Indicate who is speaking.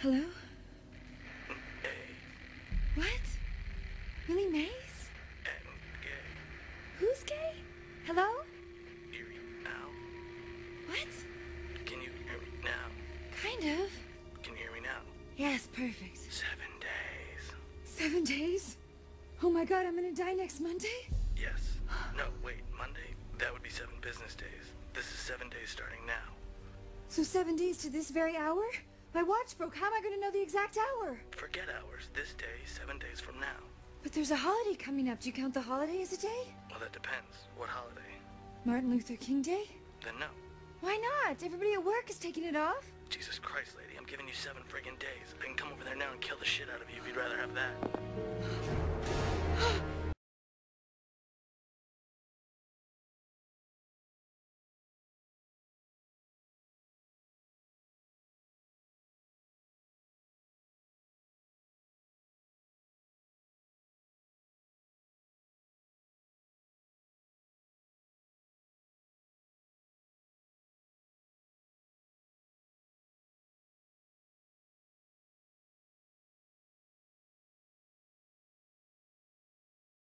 Speaker 1: Hello?
Speaker 2: Hey.
Speaker 1: What? Willie Mays?
Speaker 2: And gay.
Speaker 1: Who's gay? Hello?
Speaker 2: Hear me now?
Speaker 1: What?
Speaker 2: Can you hear me now?
Speaker 1: Kind of.
Speaker 2: Can you hear me now?
Speaker 1: Yes, perfect.
Speaker 2: 7 days.
Speaker 1: 7 days? Oh my god, I'm gonna die next Monday?
Speaker 2: Yes. No, wait, Monday? That would be 7 business days. This is 7 days starting now.
Speaker 1: So 7 days to this very hour? My watch broke. How am I gonna know the exact hour?
Speaker 2: Forget hours. This day, 7 days from now.
Speaker 1: But there's a holiday coming up. Do you count the holiday as a day?
Speaker 2: Well, that depends. What holiday?
Speaker 1: Martin Luther King Day?
Speaker 2: Then no.
Speaker 1: Why not? Everybody at work is taking it off.
Speaker 2: Jesus Christ, lady, I'm giving you 7 friggin' days. I can come over there now and kill the shit out of you if you'd rather have that.